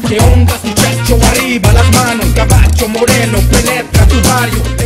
¿Qué onda muchacho? Arriba las manos, caballo moreno penetra tu barrio.